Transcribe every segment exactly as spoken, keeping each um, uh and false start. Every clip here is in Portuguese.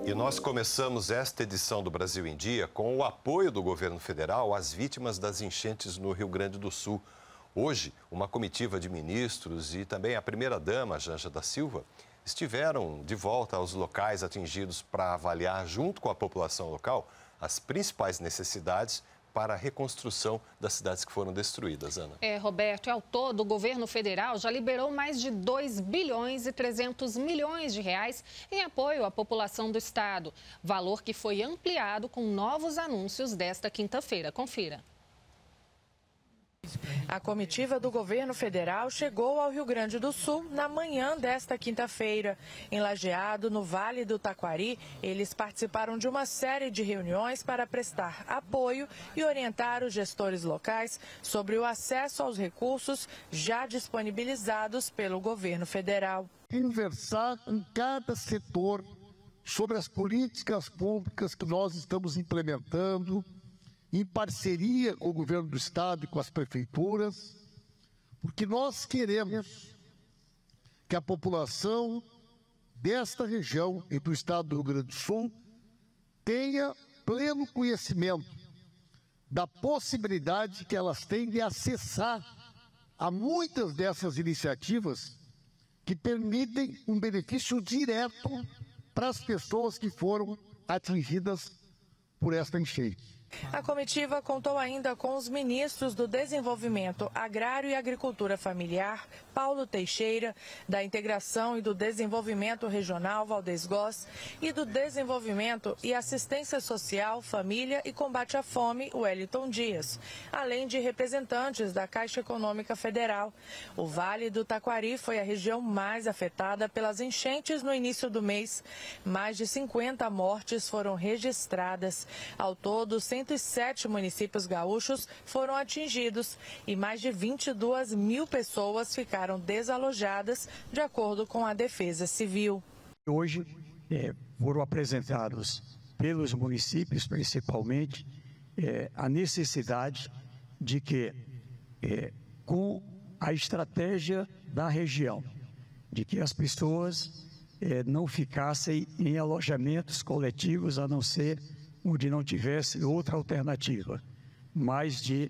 E nós começamos esta edição do Brasil em Dia com o apoio do governo federal às vítimas das enchentes no Rio Grande do Sul. Hoje, uma comitiva de ministros e também a primeira-dama, Janja da Silva, estiveram de volta aos locais atingidos para avaliar, junto com a população local, as principais necessidades para a reconstrução das cidades que foram destruídas, Ana. É, Roberto, ao todo, o governo federal já liberou mais de dois bilhões e trezentos milhões de reais em apoio à população do estado. Valor que foi ampliado com novos anúncios desta quinta-feira. Confira. A comitiva do governo federal chegou ao Rio Grande do Sul na manhã desta quinta-feira. Em Lajeado, no Vale do Taquari, eles participaram de uma série de reuniões para prestar apoio e orientar os gestores locais sobre o acesso aos recursos já disponibilizados pelo governo federal. Conversar em cada setor sobre as políticas públicas que nós estamos implementando, em parceria com o governo do estado e com as prefeituras, porque nós queremos que a população desta região e do estado do Rio Grande do Sul tenha pleno conhecimento da possibilidade que elas têm de acessar a muitas dessas iniciativas que permitem um benefício direto para as pessoas que foram atingidas por esta enchente. A comitiva contou ainda com os ministros do Desenvolvimento Agrário e Agricultura Familiar, Paulo Teixeira, da Integração e do Desenvolvimento Regional, Valdez Goss, e do Desenvolvimento e Assistência Social, Família e Combate à Fome, Wellington Dias, além de representantes da Caixa Econômica Federal. O Vale do Taquari foi a região mais afetada pelas enchentes no início do mês. Mais de cinquenta mortes foram registradas. Ao todo, cento e sete municípios gaúchos foram atingidos e mais de vinte e duas mil pessoas ficaram desalojadas, de acordo com a Defesa Civil. Hoje é, foram apresentados pelos municípios, principalmente, é, a necessidade de que, é, com a estratégia da região, de que as pessoas é, não ficassem em alojamentos coletivos, a não ser onde não tivesse outra alternativa, mas de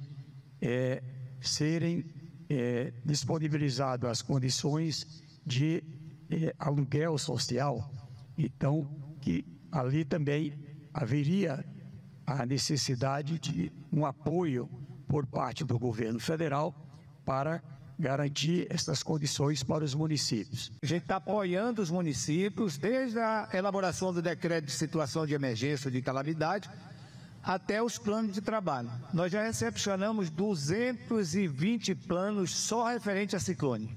é, serem é, disponibilizadas as condições de é, aluguel social. Então, que ali também haveria a necessidade de um apoio por parte do governo federal para garantir essas condições para os municípios. A gente está apoiando os municípios desde a elaboração do decreto de situação de emergência ou de calamidade até os planos de trabalho. Nós já recepcionamos duzentos e vinte planos só referente a ciclone,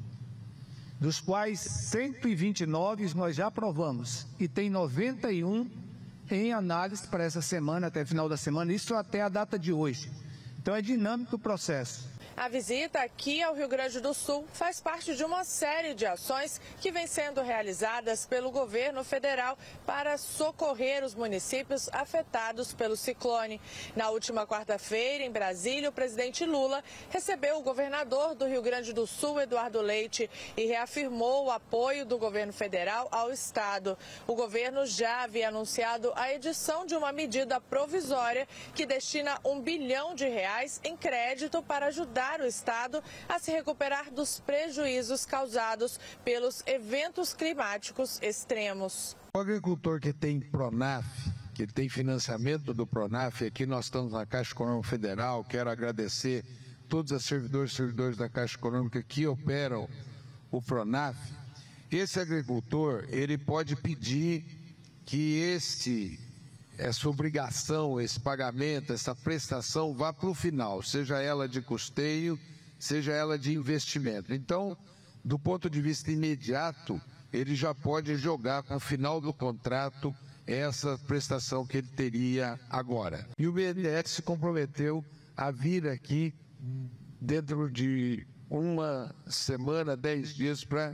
dos quais cento e vinte e nove nós já aprovamos e tem noventa e um em análise para essa semana, até o final da semana, isso até a data de hoje. Então é dinâmico o processo. A visita aqui ao Rio Grande do Sul faz parte de uma série de ações que vem sendo realizadas pelo governo federal para socorrer os municípios afetados pelo ciclone. Na última quarta-feira, em Brasília, o presidente Lula recebeu o governador do Rio Grande do Sul, Eduardo Leite, e reafirmou o apoio do governo federal ao estado. O governo já havia anunciado a edição de uma medida provisória que destina um bilhão de reais em crédito para ajudar o estado a se recuperar dos prejuízos causados pelos eventos climáticos extremos. O agricultor que tem Pronaf, que tem financiamento do Pronaf, aqui nós estamos na Caixa Econômica Federal, quero agradecer todos os servidores e servidores da Caixa Econômica que operam o Pronaf. Esse agricultor, ele pode pedir que este essa obrigação, esse pagamento, essa prestação vá para o final, seja ela de custeio, seja ela de investimento. Então, do ponto de vista imediato, ele já pode jogar com o final do contrato essa prestação que ele teria agora. E o B N D E S se comprometeu a vir aqui dentro de uma semana, dez dias, para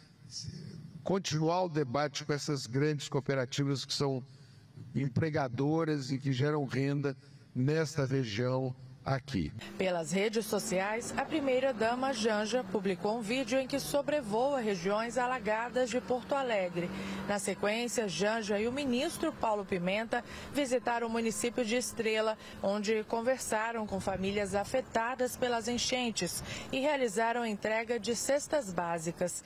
continuar o debate com essas grandes cooperativas que são empregadoras e que geram renda nesta região aqui. Pelas redes sociais, a primeira-dama Janja publicou um vídeo em que sobrevoa regiões alagadas de Porto Alegre. Na sequência, Janja e o ministro Paulo Pimenta visitaram o município de Estrela, onde conversaram com famílias afetadas pelas enchentes e realizaram a entrega de cestas básicas.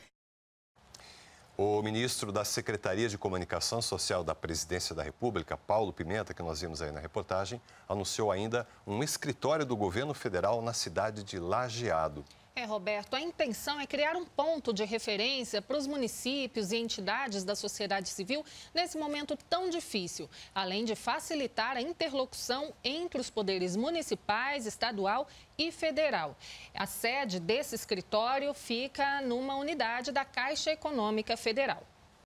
O ministro da Secretaria de Comunicação Social da Presidência da República, Paulo Pimenta, que nós vimos aí na reportagem, anunciou ainda um escritório do governo federal na cidade de Lajeado. É, Roberto, a intenção é criar um ponto de referência para os municípios e entidades da sociedade civil nesse momento tão difícil, além de facilitar a interlocução entre os poderes municipais, estadual e federal. A sede desse escritório fica numa unidade da Caixa Econômica Federal.